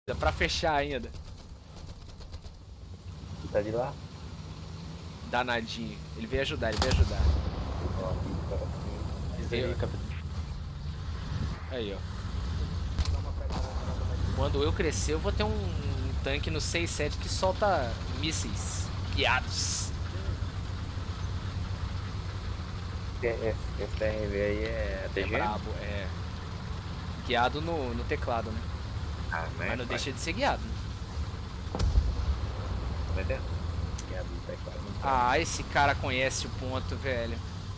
Dá pra fechar ainda. Tá de lá? Danadinho. Ele veio ajudar, ele veio ajudar. Ele veio, capitão. Aí, ó. Quando eu crescer, eu vou ter um tanque no 6-7 que solta mísseis guiados. Esse TRV aí é É TG? brabo, é. Guiado no teclado, né? Ah, Mas não deixa de ser guiado. Né? Vai ter? Guiado no teclado. Ah, esse cara conhece o ponto, velho.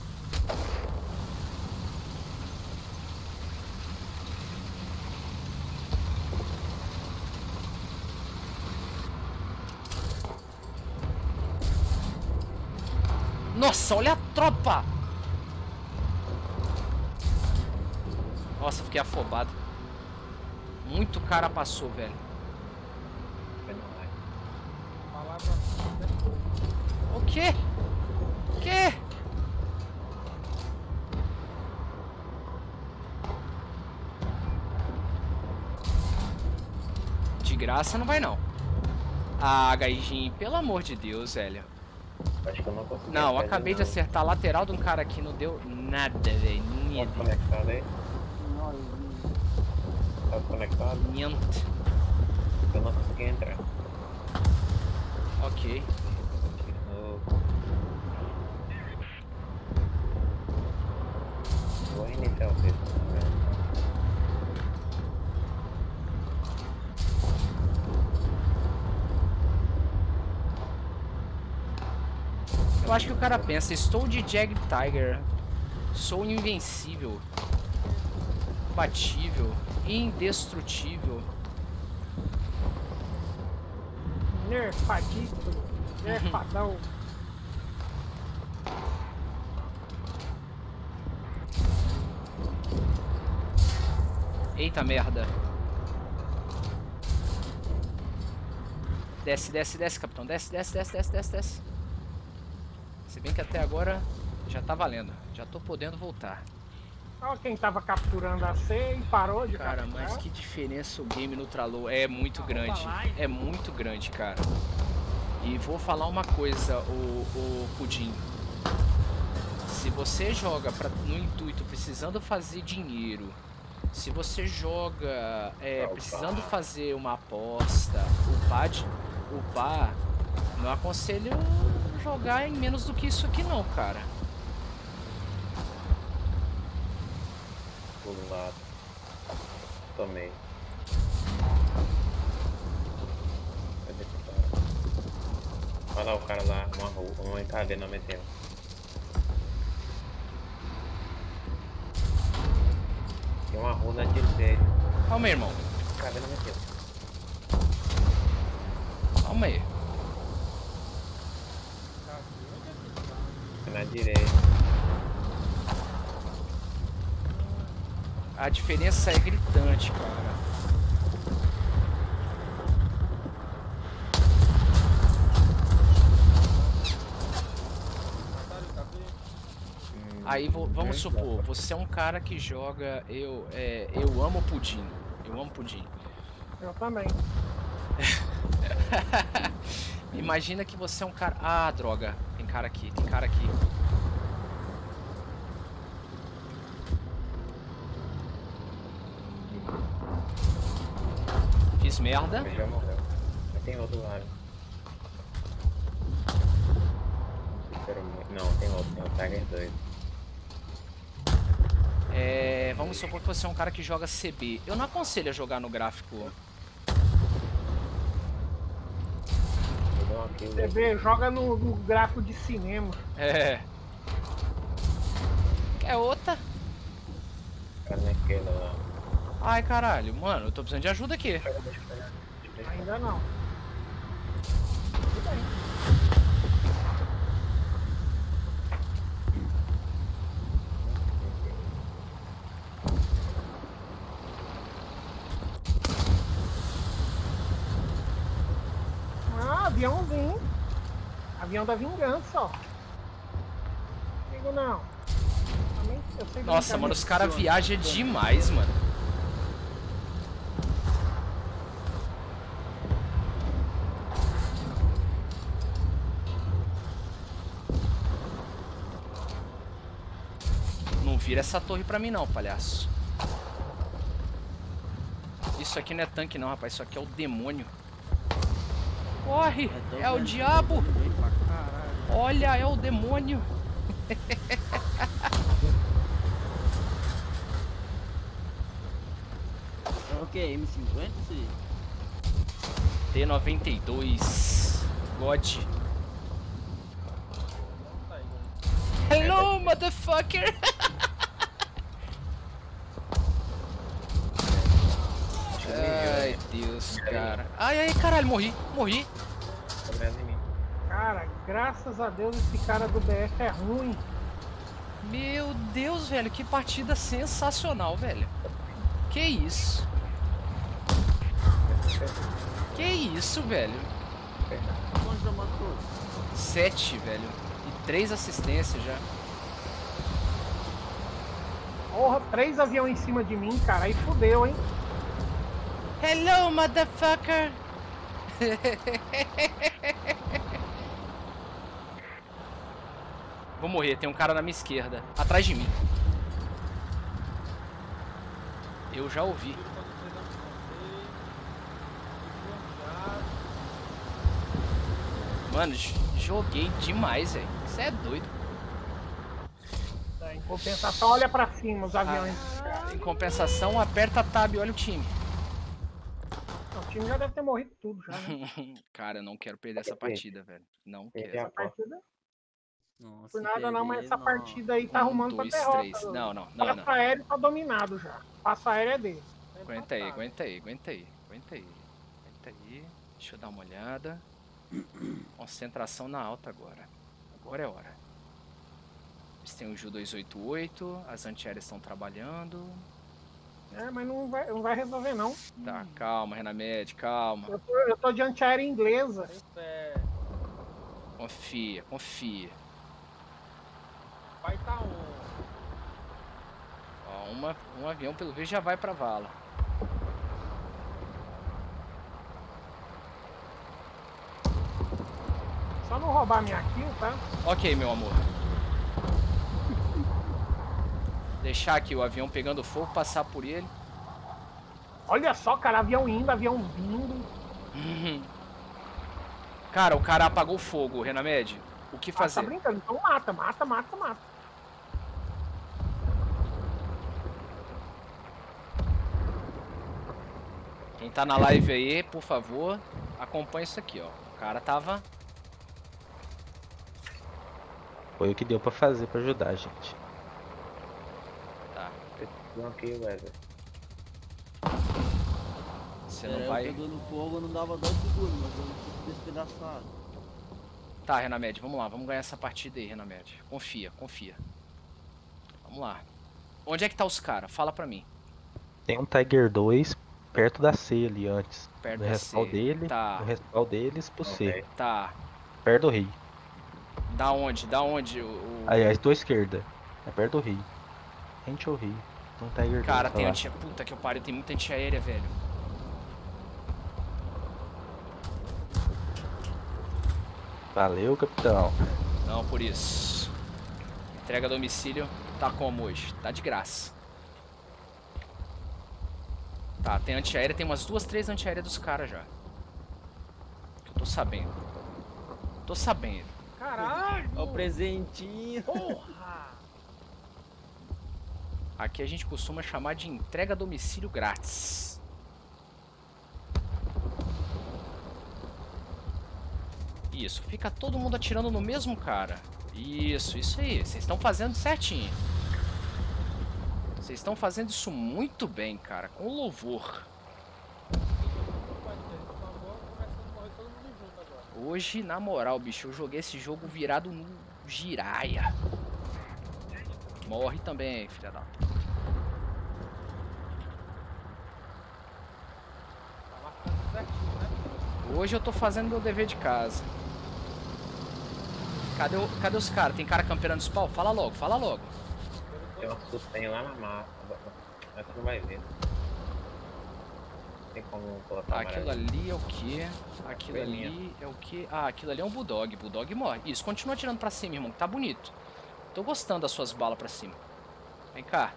Nossa, olha a tropa! Nossa, fiquei afobado. Muito cara passou, velho. O quê? O quê? De graça não vai não. Ah, Gaijin, pelo amor de Deus, velho. Acho que eu não consegui. Não, acabei de acertar a lateral de um cara aqui, não deu nada, velho. Tá conectado aí? Tá conectado? Niente. Eu não consegui entrar. Ok. Vou iniciar o texto. Eu acho que o cara pensa, estou de Jag Tiger, sou invencível, imbatível, indestrutível. Nerfadíssimo, nerfadão. Eita merda. Desce, desce, desce, capitão. Desce, desce, desce, desce, desce, desce. Se bem que até agora já tá valendo. Já tô podendo voltar. Olha quem tava capturando a C e parou de Cara, capturar. mas que diferença o game no Tralô. É muito grande. É muito grande, cara. E vou falar uma coisa, o Pudim. Se você joga no intuito precisando fazer dinheiro, se você joga precisando fazer uma aposta, upar, não aconselho jogar em menos do que isso aqui não, cara. Do lado. Tomei. Cadê esse cara? Olha lá o cara lá, uma KD não meteu. Tem uma runa de direita. Calma aí, irmão. KD não meteu. Calma aí. Na direita. A diferença é gritante, cara. Aí vamos supor, você é um cara que joga. Eu amo pudim. Eu amo pudim. Eu também. Imagina que você é um cara. Ah, droga. Tem cara aqui, tem cara aqui. Fiz merda. Ele já morreu. Mas tem outro lado. Não, tem outro. Tem o Tiger 2. Vamos supor que você é um cara que joga CB. Eu não aconselho a jogar no gráfico. Você vê, joga no gráfico de cinema. Quer outra? Cara na esquerda lá. Ai, caralho. Mano, eu tô precisando de ajuda aqui. Ainda não. Tudo bem. Ah, aviãozinho. Avião da vingança, ó. Comigo não. Eu sei Nossa, mano, os caras viajam demais, mano. vira essa torre pra mim não, palhaço. Isso aqui não é tanque não, rapaz. Isso aqui é o demônio. Corre! É o diabo! Olha, é o demônio! É o que? M50, sim? T92. God. Hello, motherfucker! Ai, Deus, cara. Ai, ai, caralho, morri. Morri. Tá mirando em mim. Cara, graças a Deus esse cara do BF é ruim. Meu Deus, velho, que partida sensacional, velho. Que isso? Que isso, velho? Quanto já matou? 7, velho. E 3 assistências já. Porra, 3 aviões em cima de mim, cara. Aí fudeu, hein? Hello, motherfucker! Vou morrer, tem um cara na minha esquerda. Atrás de mim. Eu já ouvi. Mano, joguei demais, velho. Você é doido. Em compensação, olha pra cima os aviões. Em compensação, aperta tab, olha o time. Não, o time já deve ter morrido tudo já, né? Cara, eu não quero perder essa partida, velho. Não quero. Essa partida, Nossa, por nada não, mas essa não. partida aí tá arrumando pra 2, derrota. 3. Não, não, O não, passo não. aéreo tá dominado já. O passo aéreo é dele. Aguenta aí, aguenta aí, aguenta aí, aguenta aí. Aguenta aí. Deixa eu dar uma olhada. Concentração na alta agora. Agora é hora. Eles têm o Ju 288, as antiaéreas estão trabalhando. É, mas não vai resolver não. Tá, calma, Renamed, calma. Eu tô de antiaérea inglesa. Confia, confia. Vai tá Ó, um avião pelo visto já vai pra vala. Só não roubar minha kill, tá? Ok, meu amor. Deixar aqui o avião pegando fogo, passar por ele. Olha só, cara, avião indo, avião vindo. Cara, o cara apagou o fogo, Renamed. O que Tá fazer? brincando? Então mata, mata, mata, mata. Quem tá na live aí, por favor, acompanha isso aqui, ó. O cara tava... Foi o que deu pra fazer pra ajudar, gente. Tá. Não aqui, Wesley. Você não vai... Pegando fogo, não dava 2 segundos, mas eu fico despedaçado. Tá, Renamed, vamos lá. Vamos ganhar essa partida aí, Renamed. Confia, confia. Vamos lá. Onde é que tá os caras? Fala pra mim. Tem um Tiger 2 perto da C ali antes. Perto No da respawn C. dele, Tá. no respawn deles pro C. Ok. Tá. Perto do rio. Da onde? Da onde Aí, à tua esquerda. É perto do rio. Rente ao rio. Tem um Tiger 2 Cara, tá tem lá. Puta que eu pariu, tem muita antiaérea, velho. Valeu, capitão. Não, por isso. Entrega a domicílio tá como hoje? Tá de graça. Tá, tem antiaérea, tem umas 2, 3 antiaéreas dos caras já. Eu tô sabendo. Tô sabendo. Caralho! Ó o presentinho. Porra! Aqui a gente costuma chamar de entrega a domicílio grátis. Isso, fica todo mundo atirando no mesmo cara. Isso aí. Vocês estão fazendo certinho. Vocês estão fazendo isso muito bem, cara. Com louvor. Hoje, na moral, bicho, eu joguei esse jogo virado no giraia. Morre também, filha da puta. Hoje eu tô fazendo meu dever de casa. Cadê os caras? Tem cara camperando spawn? Fala logo, fala logo. Tem uma suspenha lá na mata. Mas você não vai ver. Tem como colocar uma Aquilo ali é o que? Aquilo ali é o que? Ah, aquilo ali é um Bulldog. Bulldog morre. Isso, continua atirando pra cima, irmão, que tá bonito. Tô gostando das suas balas pra cima. Vem cá.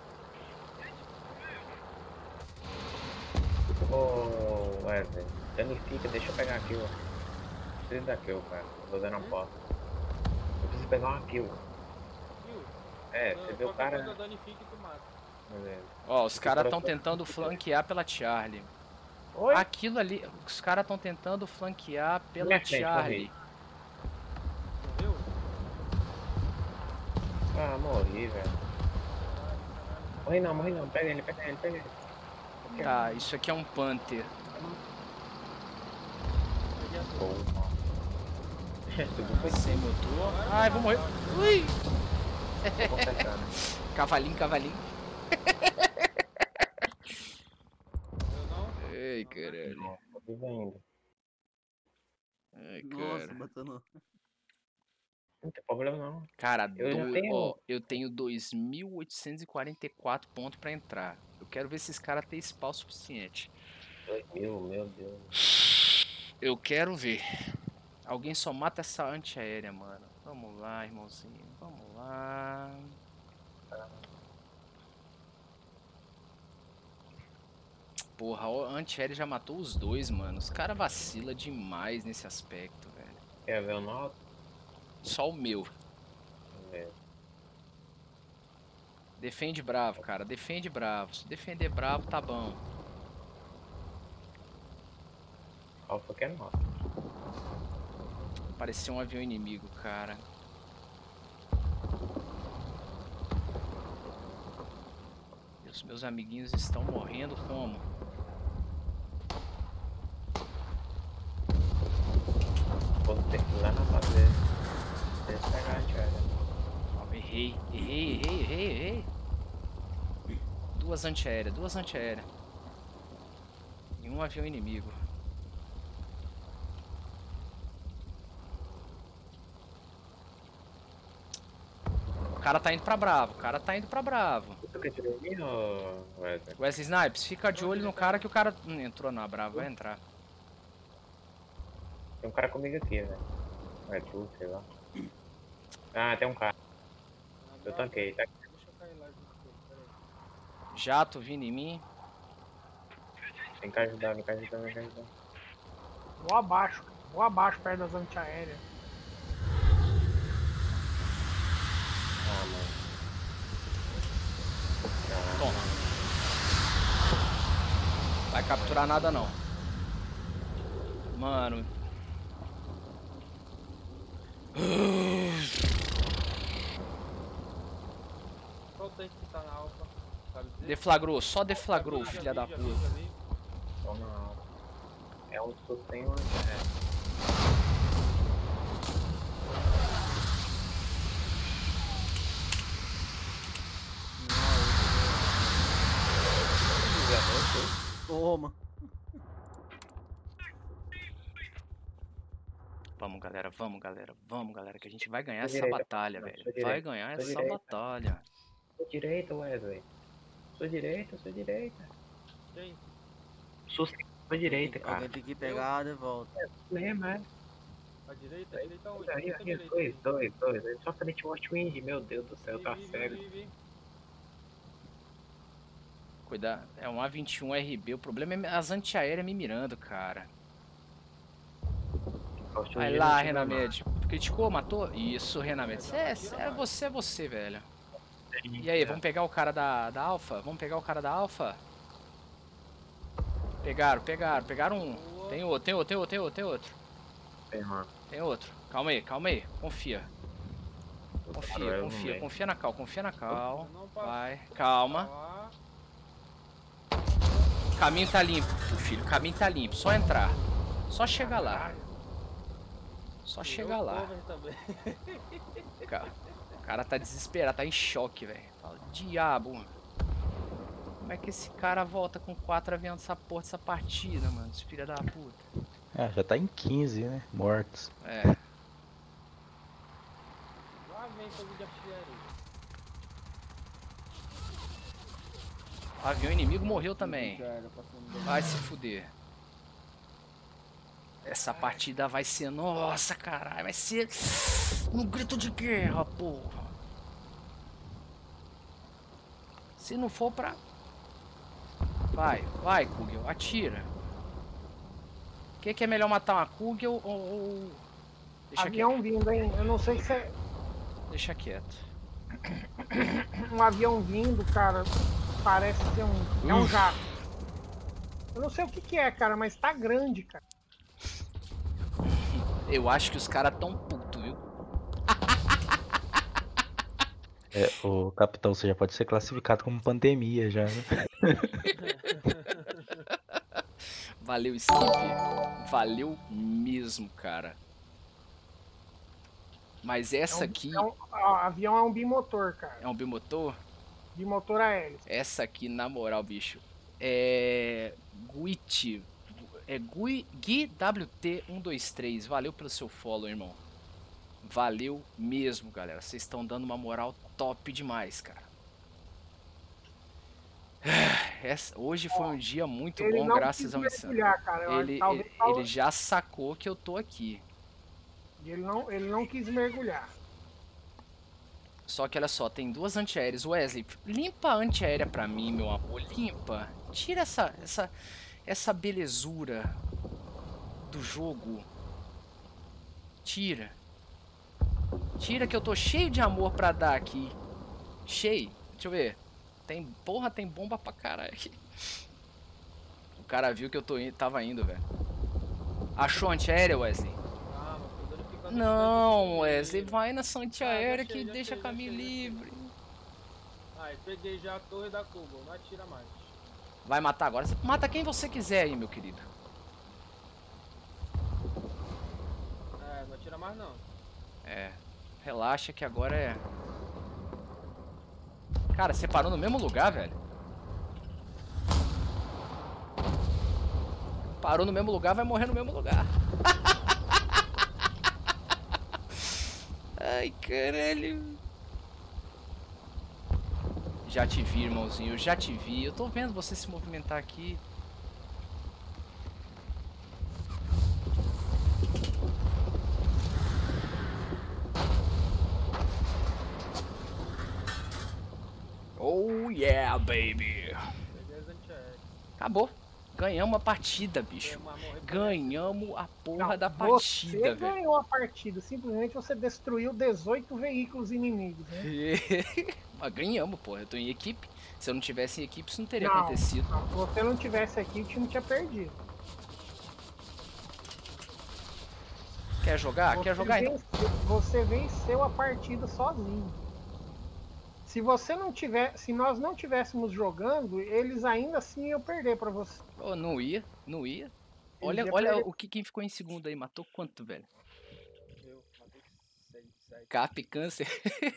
Ô, Wesley, danifica, deixa eu pegar aqui, ó. Preciso da kill, cara. Eu vou dando a porta. Eu preciso pegar uma kill. É, você vê o cara. Beleza. Ó, os caras estão tentando flanquear pela Charlie. Oi? Aquilo ali, os caras estão tentando flanquear pela Minha frente, Charlie. Ah, morri, velho. Morri não. Pega ele, pega ele, pega ele. Tá, isso aqui é um Panther. Porra. Tudo foi Sem motor. Ai, vou morrer. Ui! completado. Cavalinho. Ai, caralho. Tô vivo ainda. Ai, Nossa, cara. bateu no... Não tem problema não. Cara, Eu eu tenho 2.844 pontos pra entrar. Eu quero ver se esses caras têm spawn suficiente. 2000, meu Deus. Eu quero ver. Alguém só mata essa antiaérea, mano. Vamos lá, irmãozinho. Vamos lá. Porra, a antiaérea já matou os dois, mano. Os caras vacilam demais nesse aspecto, velho. Quer ver o nosso? Só o meu. Defende bravo, cara. Defende bravo. Se defender bravo, tá bom. Alfa que é nosso. Pareceu um avião inimigo, cara. E os meus amiguinhos estão morrendo como? Vou ter que ir lá na base dele. Deixa eu pegar a antiaérea. Errei. Duas antiaéreas. E um avião inimigo. O cara tá indo pra bravo. Tu quer tirar mim ou Wesley? Wesley Snipes, fica de olho no cara que o cara entrou na brava, vai entrar. Tem um cara comigo aqui, velho. É tu, sei lá. Ah, tem um cara. Eu tanquei, tá aqui. Jato vindo em mim. Vem cá ajudar. Vou abaixo perto das antiaéreas. Ah, mano. Toma. Vai capturar nada não. Mano. Qual tanque que tá na alfa? Sabe dizer? Deflagrou, só deflagrou, filha da Já puta. vi. Toma alfa. É um que tem uma antiaérea. Toma. Vamos galera, que a gente vai ganhar essa direita, batalha, não, velho. sua Vai direita, ganhar sua essa direita. batalha. Sua direita, Wesley. Sua direita. Quem? Sua direita, cara. Alguém tem que pegar de volta. Mesmo, é. A direita onde? Aí, Fica à direita aí. dois. Só frente Watchwind, meu Deus do céu, tá cego. Vi. Cuidado, é um A21 RB. O problema é as antiaéreas me mirando, cara. Vai lá, Renamed. Criticou, matou? Isso, Renamed. É você, velho. E aí, vamos pegar o cara da Alpha? Pegaram um. Tem outro. Tem outro. Calma aí. Confia na cal. Vai, calma. O caminho tá limpo, filho. Só entrar. Só chegar lá. O cara tá desesperado, tá em choque, velho. Fala, diabo. Como é que esse cara volta com 4 aviões dessa porra dessa partida, mano? Esse filho da puta. Ah, já tá em 15, né? Mortos. É. Lá vem fogo de artilharia. O avião inimigo morreu também. Vai se fuder. Essa partida vai ser... Nossa, caralho. Vai ser... Um grito de guerra, porra. Se não for pra... Vai, Kugel, atira. O que é melhor matar uma Kugel ou... Deixa Avião vindo, hein? Eu não sei se é... Deixa quieto. Um avião vindo, cara, parece ser um... É um jato. Eu não sei o que é, cara, mas tá grande, cara. Eu acho que os caras tão putos, viu? O capitão, você já pode ser classificado como pandemia já, né? Valeu, Skip. Valeu mesmo, cara. Mas essa aqui... Avião é um bimotor, cara. É um bimotor? Bimotor a hélice. Essa aqui, na moral, bicho. É... Guit. É GuiWT123. Valeu pelo seu follow, irmão. Valeu mesmo, galera. Vocês estão dando uma moral top demais, cara. Hoje foi um dia muito bom, graças ao Insano. Ele já sacou que eu tô aqui. Ele não quis mergulhar. Só que olha só, tem duas antiaéreas. Wesley, limpa a antiaérea pra mim, meu amor. Limpa. Tira essa belezura do jogo. Tira. Tira que eu tô cheio de amor pra dar aqui. Cheio. Deixa eu ver. Porra, tem bomba pra caralho aqui. O cara viu que eu tava indo, velho. Achou antiaérea, Wesley? Não, Wesley, vai nessa antiaérea que deixa caminho livre. Aí, peguei já a torre da Cuba, não atira mais. Vai matar agora? Você mata quem você quiser aí, meu querido. Não atira mais não. Relaxa que agora é... Cara, você parou no mesmo lugar, velho? Parou no mesmo lugar, vai morrer no mesmo lugar. Ai, caralho. Já te vi, irmãozinho, já te vi. Eu tô vendo você se movimentar aqui. Oh yeah, baby. Acabou. Ganhamos a partida, bicho. Ganhamos a porra da partida, velho. Você ganhou a partida. Simplesmente você destruiu 18 veículos inimigos, né? Mas ganhamos, porra. Eu tô em equipe. Se eu não tivesse em equipe, isso não teria acontecido. Não, se você não tivesse aqui, o time tinha perdido. Quer jogar? Quer jogar então? Você venceu a partida sozinho. Se nós não tivéssemos jogando, eles ainda assim iam perder pra você. Oh, não ia. Olha quem ficou em segundo aí. Matou quanto, velho? Eu matei 6, 7. Cap, câncer.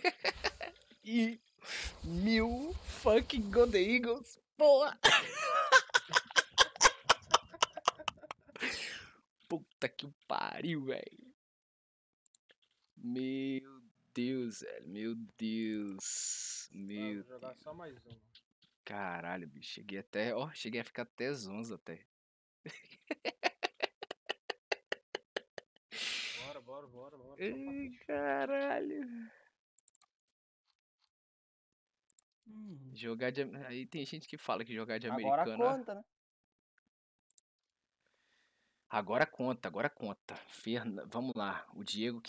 E 1000 fucking Golden Eagles. Porra. Puta que pariu, velho. Meu Deus, velho. Meu Deus. Vou jogar só mais uma. Caralho, bicho. Cheguei a ficar até zonzo até. Bora. Ai, caralho. Jogar de... Aí tem gente que fala que jogar de americano... Agora conta, né? Agora conta. Vamos lá. O Diego